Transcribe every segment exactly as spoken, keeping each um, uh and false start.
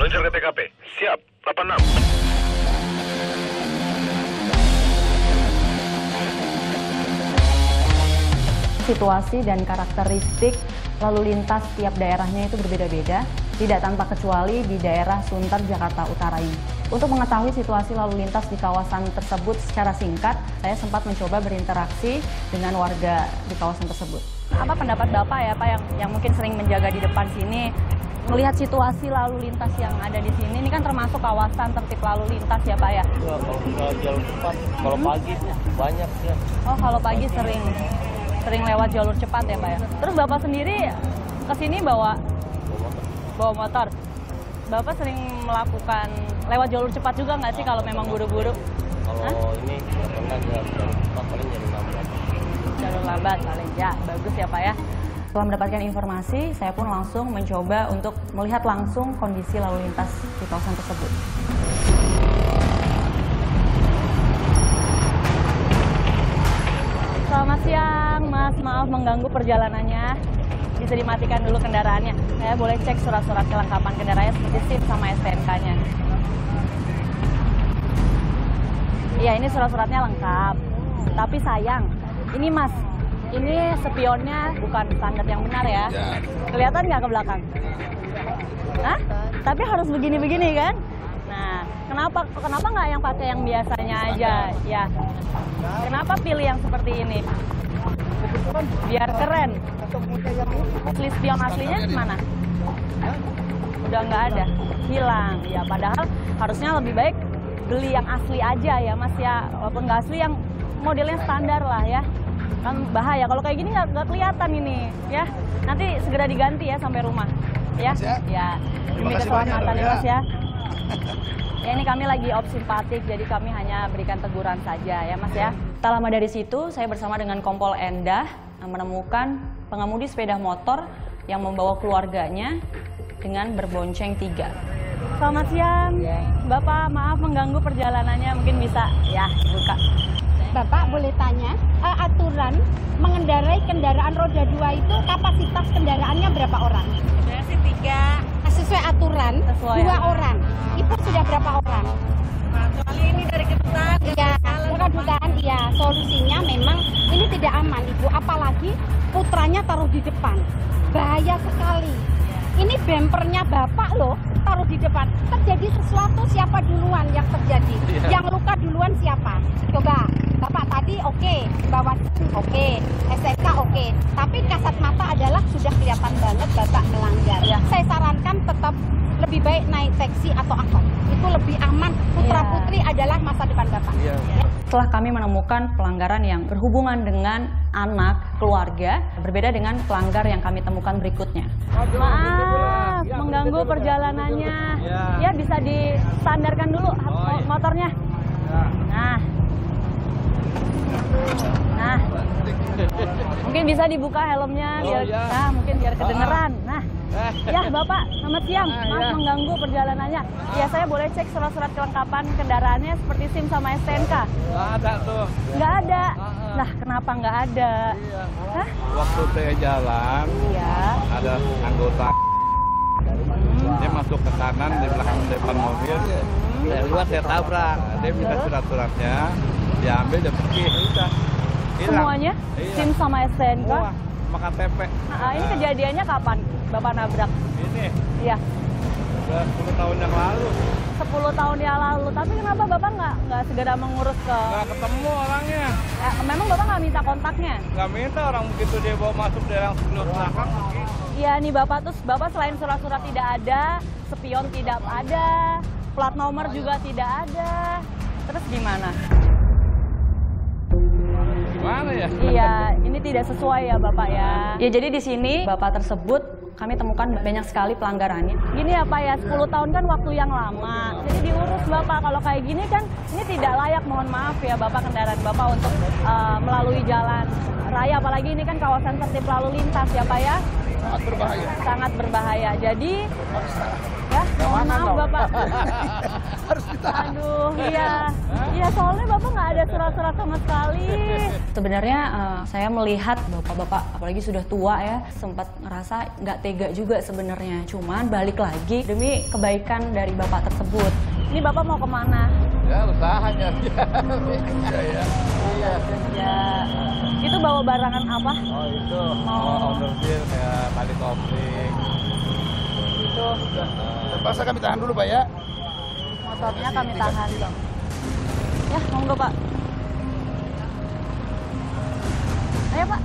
Meluncur ke T K P. Siap, delapan enam. Situasi dan karakteristik lalu lintas tiap daerahnya itu berbeda-beda, tidak tanpa kecuali di daerah Sunter, Jakarta Utara ini. Untuk mengetahui situasi lalu lintas di kawasan tersebut secara singkat, saya sempat mencoba berinteraksi dengan warga di kawasan tersebut. Apa pendapat Bapak ya Pak yang, yang mungkin sering menjaga di depan sini, melihat situasi lalu lintas yang ada di sini, ini kan termasuk kawasan tertib lalu lintas ya Pak ya? Ya, kalau jalan cepat, kalau hmm? pagi banyak ya. Oh, kalau pagi sering sering lewat jalur cepat ya Pak ya? Terus Bapak sendiri ke sini bawa bawa motor. Bapak sering melakukan lewat jalur cepat juga nggak sih kalau memang buru-buru? Kalau Hah? ini pernah jalur cepat paling jalur lambat. Jalur lambat paling ya, bagus ya Pak ya. Setelah mendapatkan informasi, saya pun langsung mencoba untuk melihat langsung kondisi lalu lintas di kawasan tersebut. Selamat siang, Mas. Maaf mengganggu perjalanannya. Bisa dimatikan dulu kendaraannya. Saya boleh cek surat-surat kelengkapan kendaraannya seperti SIM sama S T N K-nya. Iya, ini surat-suratnya lengkap. Tapi sayang, ini Mas, ini spionnya bukan standar yang benar ya. Kelihatan nggak ke belakang? Hah? Tapi harus begini-begini kan? Nah, kenapa kenapa nggak yang pakai yang biasanya aja? Ya. Kenapa pilih yang seperti ini? Biar keren. Asli spion aslinya mana? Udah nggak ada, hilang. Ya, padahal harusnya lebih baik beli yang asli aja ya Mas ya. Walaupun nggak asli, yang modelnya standar lah ya. Kan bahaya kalau kayak gini nggak kelihatan ini ya. Nanti segera diganti ya sampai rumah ya. Ya, demi keselamatan ya Mas ya. Ya, ini kami lagi op simpatik, jadi kami hanya berikan teguran saja ya Mas ya. Tak lama dari situ, saya bersama dengan Kompol Endah menemukan pengemudi sepeda motor yang membawa keluarganya dengan berbonceng tiga. Selamat siang, Bapak, maaf mengganggu perjalanannya, mungkin bisa ya buka. Bapak boleh tanya, uh, aturan mengendarai kendaraan roda dua itu kapasitas kendaraannya berapa orang? Saya sih tiga. Sesuai aturan, Sesuai dua ya. orang. Ibu sudah berapa orang? Nah, soalnya ini dari kebetulan. Iya, mudah-mudahan iya. Solusinya memang ini tidak aman, Ibu. Apalagi putranya taruh di depan. Bahaya sekali. Ini bempernya Bapak loh, taruh di depan. Terjadi sesuatu, siapa duluan yang terjadi? Yeah. Yang luka duluan siapa? Coba, Bapak tadi oke, okay. bawa oke, okay. S N K oke. Okay. Tapi kasat mata adalah sudah kelihatan banget Bapak melanggar. Yeah. Saya sarankan tetap lebih baik naik taksi atau angkot. Itu lebih aman. Putra-putri yeah. adalah masa depan Bapak. Yeah. Ya. Setelah kami menemukan pelanggaran yang berhubungan dengan anak, keluarga, berbeda dengan pelanggar yang kami temukan berikutnya. Maaf, ya, mengganggu perjalanannya. Ya. ya, bisa distandarkan dulu oh, motornya. Ya. Nah. Nah. Mungkin bisa dibuka helmnya biar, oh, ya. nah, mungkin biar kedengeran. Nah. Ya, Bapak, selamat siang. Maaf ya. mengganggu perjalanannya. Ya, saya boleh cek surat-surat kelengkapan kendaraannya seperti SIM sama S T N K? Nggak ada tuh. Nggak ada? Lah, kenapa nggak ada? Iya. Hah? Waktu saya jalan, iya. ada anggota. Hmm. Dia masuk ke kanan di belakang depan mobil. Hmm. Saya lihat, saya tabrak. Dia minta surat-suratnya, dia ambil, dia pergi. Udah. Semuanya? Iya. SIM sama S T N K? Wah, sama K T P. Nah, ini kejadiannya kapan Bapak nabrak? Ini? Iya. Udah sepuluh tahun yang lalu. sepuluh tahun yang lalu. Tapi kenapa Bapak nggak nggak segera mengurus ke... Nggak ketemu orangnya. Ya, memang Bapak nggak minta kontaknya? Nggak minta, orang begitu dia bawa masuk dari yang sebelah belakang. Iya nih Bapak, terus Bapak selain surat-surat tidak ada, spion tidak ada, plat nomor juga tidak ada. Terus gimana? Gimana ya? Iya, ini tidak sesuai ya Bapak ya. Ya jadi di sini Bapak tersebut kami temukan banyak sekali pelanggarannya. Gini ya Pak ya, sepuluh tahun kan waktu yang lama. Jadi diurus Bapak, kalau kayak gini kan ini tidak layak, mohon maaf ya Bapak, kendaraan Bapak untuk uh, melalui jalan raya. Apalagi ini kan kawasan tertib lalu lintas ya Pak ya. Sangat berbahaya. Sangat berbahaya. Jadi, ya Mohon maaf Bapak. Harus ditahan. Aduh, iya. Iya, soalnya Bapak nggak ada surat-surat sama sekali. Sebenarnya uh, saya melihat Bapak-bapak, apalagi sudah tua ya, sempat ngerasa nggak tega juga sebenarnya. Cuman balik lagi demi kebaikan dari Bapak tersebut. Ini Bapak mau kemana? Ya usahanya aja. Iya ya. Iya. Ya. Itu bawa barangan apa? Oh itu. Oh. Ownership kayak kali kopling. Itu. Terpaksa kami tahan dulu Pak ya. Motornya kami tahan. Ya, monggo Pak. Ayo Pak.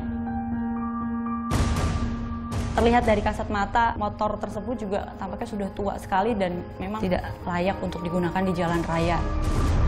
Terlihat dari kasat mata, motor tersebut juga tampaknya sudah tua sekali dan memang tidak layak untuk digunakan di jalan raya.